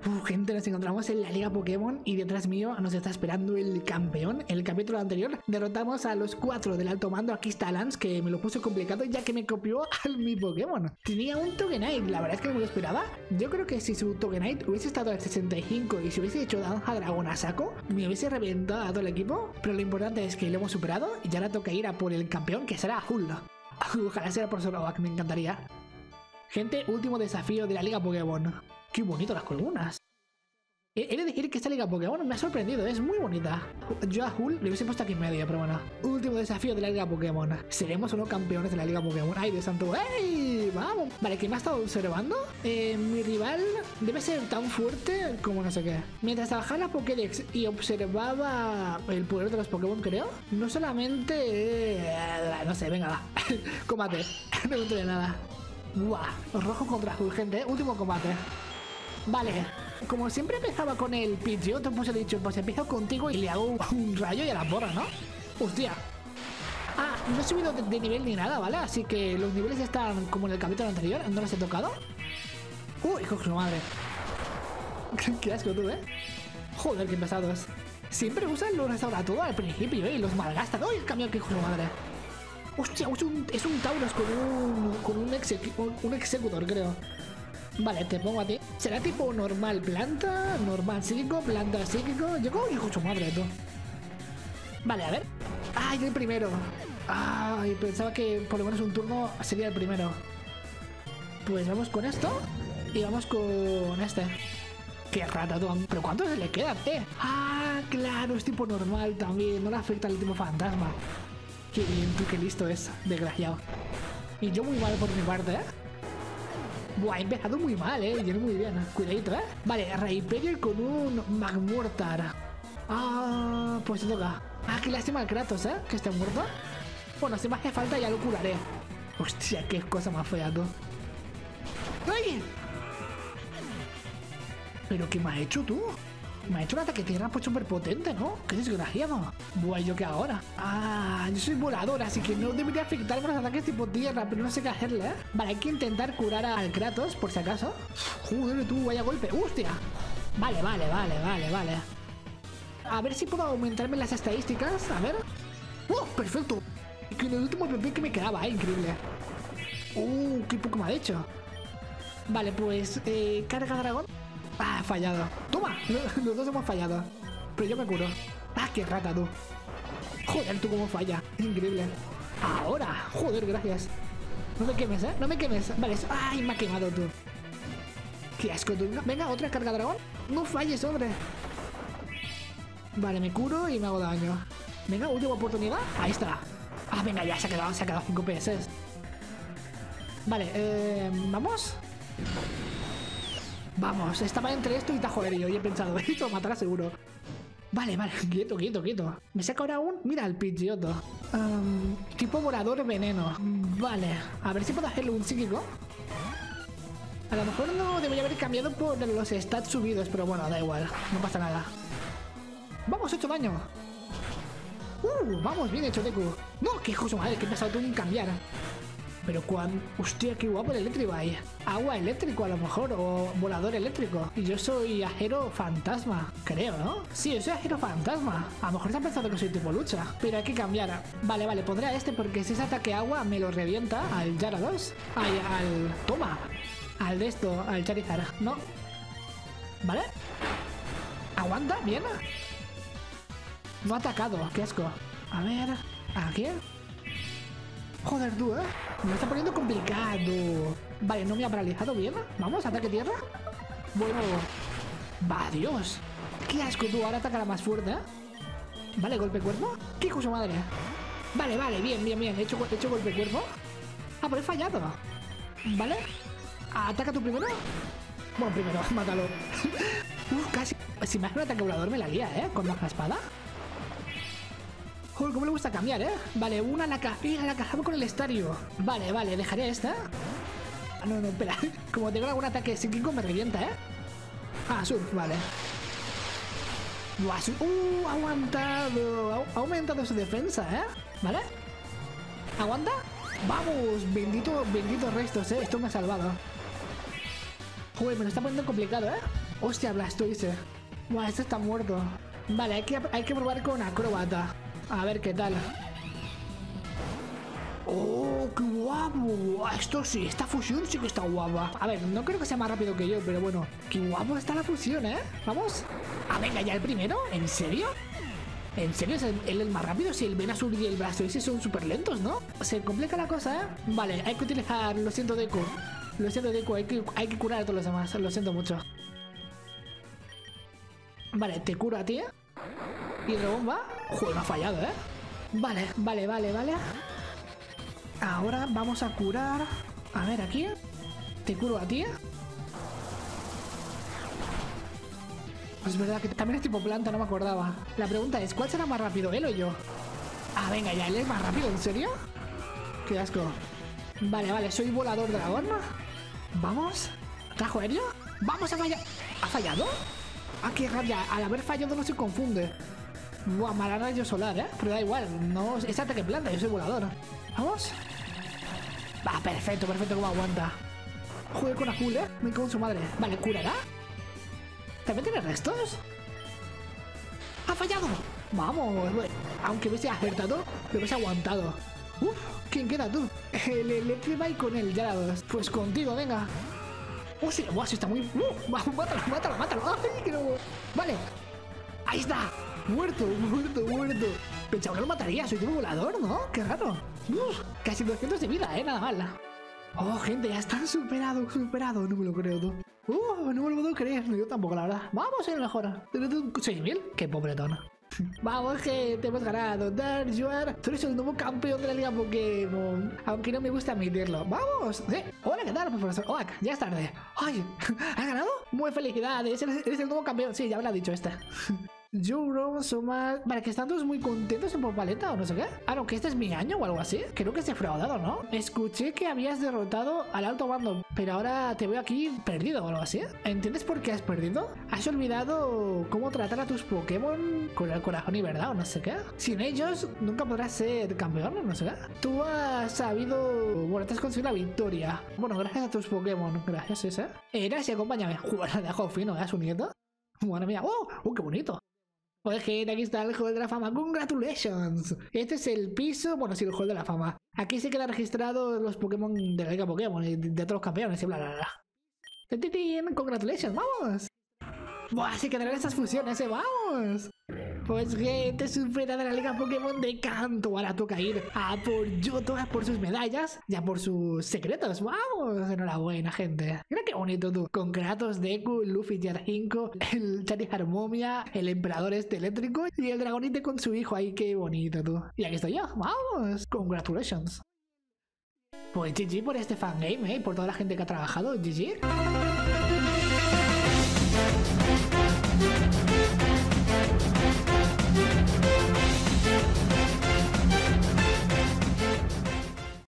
Gente, nos encontramos en la Liga Pokémon y detrás mío nos está esperando el campeón. En el capítulo anterior derrotamos a los 4 del alto mando. Aquí está Lance, que me lo puso complicado ya que me copió a mi Pokémon. Tenía un Togenite, la verdad es que no me lo esperaba. Yo creo que si su Togenite hubiese estado al 65 y si hubiese hecho Danja Dragón a saco, me hubiese reventado a todo el equipo. Pero lo importante es que lo hemos superado y ya ahora toca ir a por el campeón, que será Azul. Ojalá sea por Zoroark, me encantaría. Gente, último desafío de la Liga Pokémon. Qué bonito las columnas. He de decir que esta Liga Pokémon me ha sorprendido, es muy bonita. Yo a Hull le hubiese puesto aquí en medio, pero bueno. Último desafío de la Liga Pokémon. ¿Seremos o no campeones de la Liga Pokémon? ¡Ay, Dios santo! ¡Ey! ¡Vamos! Vale, ¿quién me ha estado observando? Mi rival debe ser tan fuerte como no sé qué. Mientras trabajaba en la Pokédex y observaba el poder de los Pokémon, creo. No solamente... no sé, venga, va. Combate. No me enteré de nada. ¡Buah! Rojo contra azul, gente. Último combate. Vale, como siempre empezaba con el Pidgeotto, pues he dicho, pues empiezo contigo y le hago un rayo y a la porra, ¿no? ¡Hostia! Ah, no he subido de nivel ni nada, ¿vale? Así que los niveles están como en el capítulo anterior, no los he tocado. Hijo de su madre. Qué asco tú, ¿eh? Joder, qué pesados. Siempre usan los restaura todo al principio, y los malgastan. ¡Uy, el cambio, que hijo de su madre! ¡Hostia! Es un Tauros con un Executor, creo. Vale, te pongo a ti. ¿Será tipo normal planta? Normal psíquico, planta psíquico. Yo hijo de su madre, tú. Vale, a ver. ¡Ay, el primero! ¡Ay! Pensaba que por lo menos un turno sería el primero. Pues vamos con esto. Y vamos con este. ¡Qué rata, tú! ¿Pero cuántos se le quedan, ¡Ah, claro! Es tipo normal también. No le afecta al tipo fantasma. ¡Qué bien, tú! ¡Qué listo es! Desgraciado. Y yo muy mal por mi parte, Buah, he empezado muy mal, yo muy bien. Cuidadito, Vale, Rayquaza con un Magmortar. Ah, pues se toca. Ah, qué lástima el Kratos, que esté muerto. Bueno, si me hace falta ya lo curaré. Hostia, qué cosa más fea, tú. ¡Ay! ¿Pero qué me ha hecho tú? Me ha hecho un ataque tierra pues súper potente, ¿no? ¡Qué desgraciado! Buah, ¿yo qué ahora? Ah, yo soy volador, así que no debería afectarme los ataques tipo tierra, pero no sé qué hacerle, Vale, hay que intentar curar al Kratos, por si acaso. Joder, tú, vaya golpe. ¡Hostia! Vale. A ver si puedo aumentarme las estadísticas, a ver. ¡Oh, perfecto! Que el último PP que me quedaba, increíble. ¡Qué poco me ha hecho! Vale, pues, carga dragón. Ah, fallado. ¡Toma! Los dos hemos fallado. Pero yo me curo. Ah, qué rata, tú. Joder, tú cómo falla. Es increíble. Ahora. Joder, gracias. No me quemes, No me quemes. Vale. Ay, me ha quemado, tú. Qué asco, tú. Venga, otra carga dragón. No falles, hombre. Vale, me curo y me hago daño. Venga, última oportunidad. Ahí está. Ah, venga, ya se ha quedado 5 PS. Vale, vamos. Vamos, estaba entre esto y tajolerío y he pensado, esto lo matará seguro. Vale, quieto. Me saca ahora mira, el Pidgeotto. Tipo volador veneno. Vale, a ver si puedo hacerle un psíquico. A lo mejor no debería haber cambiado por los stats subidos, pero bueno, da igual, no pasa nada. Vamos, 8 daño. Vamos, bien hecho, Deku. No, qué hijo de su madre, que he pensado tú en cambiar. Pero hostia, qué guapo el Electrivine. Agua eléctrico a lo mejor, o volador eléctrico. Y yo soy ajero fantasma, creo, ¿no? Sí, yo soy ajero fantasma. A lo mejor se ha pensado que soy tipo lucha. Pero hay que cambiar. Vale, pondré a este porque si es ataque agua me lo revienta al Gyarados. Toma. Al Charizard, ¿no? ¿Vale? ¿Aguanta? ¿Bien? No ha atacado, qué asco. A ver, ¿aquí? Joder, tú, me está poniendo complicado. Vale, no me ha paralizado bien. Vamos, ataque tierra. Bueno. Va, Dios. Qué asco, tú. Ahora atacará más fuerte, Vale, golpe cuerpo. Qué cosa madre. Vale, bien. He hecho golpe cuerpo. Ah, pero he fallado. Vale. Ataca tú primero. Bueno, primero, mátalo. Casi. Si me hace un ataque volador me la guía, con la espada. Joder, cómo le gusta cambiar, Vale, una la cazamos con el estadio. Vale, dejaré esta. No, espera. Como tengo algún ataque psíquico me revienta, surf, vale. Ha aguantado. Ha aumentado su defensa, ¿Vale? ¿Aguanta? Vamos, benditos restos, Esto me ha salvado. Joder, me lo está poniendo complicado, Hostia, Blastoise. Buah, este está muerto. Vale, hay que probar con Acróbata. A ver qué tal. ¡Oh, qué guapo! Esto sí, esta fusión sí que está guapa. A ver, no creo que sea más rápido que yo, pero bueno. Qué guapo está la fusión, ¿eh? Vamos. Ah, venga, ya el primero. ¿En serio? ¿En serio es él el más rápido? Si el Venusaur y el Blastoise son súper lentos, ¿no? Se complica la cosa, ¿eh? Vale, hay que utilizar... Lo siento, Deku. Lo siento, Deku. Hay que curar a todos los demás. Lo siento mucho. Vale, te curo a ti, ¿eh? Hidrobomba. Joder, me ha fallado, ¿eh? Vale. Ahora vamos a curar. A ver, aquí. Te curo a ti. Es verdad que también es tipo planta, no me acordaba. La pregunta es, ¿cuál será más rápido, él o yo? Ah, venga, ya, él es más rápido, ¿en serio? Qué asco. Vale, soy volador dragón. Vamos. ¿Trajo aéreo? Vamos a fallar. ¿Ha fallado? Ah, qué rabia. Al haber fallado no se confunde. Buah, mala rayo solar, ¿eh? Pero da igual, no es ataque planta, yo soy volador. Vamos. Va, perfecto, cómo aguanta. Joder con azul, ¿eh? Me cago en su madre. Vale, ¿curará? ¿También tiene restos? ¡Ha fallado! Vamos, aunque hubiese acertado, lo hubiese aguantado. Uf, ¿quién queda tú? El Electrify con él, ya la ves. Pues contigo, venga. ¡Oh, sí! ¡Buah, sí está muy... ¡Mátalo! ¡Ay, que no! Vale. Ahí está. Muerto. Pensaba que lo mataría, soy tipo volador, ¿no? Qué raro. Casi 200 de vida, nada mal. Oh, gente, ya están superado. No me lo creo, tú. No me lo puedo creer. Yo tampoco, la verdad. Vamos, el mejor. 6.000. Qué pobretón. Vamos, gente, hemos ganado. Darjuar, tú eres el nuevo campeón de la Liga Pokémon. Aunque no me gusta admitirlo. ¡Vamos! Hola, ¿qué tal, profesor Oak? Ya es tarde. ¡Ay! ¿Has ganado? Muy felicidades. Eres el nuevo campeón. Sí, ya me lo ha dicho este. Vale, que están todos muy contentos en Paleta o no sé qué. Ah, no, que este es mi año o algo así. Creo que se ha fraudado, ¿no? Escuché que habías derrotado al alto mando, pero ahora te veo aquí perdido o algo así. ¿Entiendes por qué has perdido? ¿Has olvidado cómo tratar a tus Pokémon con el corazón y verdad o no sé qué? Sin ellos nunca podrás ser campeón o no sé qué. Tú has sabido... Bueno, te has conseguido la victoria. Bueno, gracias a tus Pokémon. Gracias, ese. Eras y acompáñame. Joder, le dejo fino, ¿eh? Su nieto. Madre mía. ¡Oh! ¡Qué bonito! Oye, gente, aquí está el Hall de la Fama. ¡Congratulations! Este es el piso, bueno, sí, el Hall de la Fama. Aquí se quedan registrados los Pokémon de la Liga Pokémon y de todos los campeones y bla, bla, bla. ¡Tin! ¡Congratulations! ¡Vamos! ¡Buah! Se quedarán estas fusiones, ¡vamos! Pues gente, supera de la Liga Pokémon de Kanto. Ahora toca ir a por Yoto, a por sus medallas y a por sus secretos. ¡Vamos! Enhorabuena, gente. Mira qué bonito tú. Con Kratos, Deku, Luffy, Jarjinko, el Charizard Momia, el emperador este eléctrico y el dragonite con su hijo. ¡Ay, qué bonito tú! Y aquí estoy yo. ¡Vamos! Congratulations. Pues GG por este fangame, por toda la gente que ha trabajado. GG.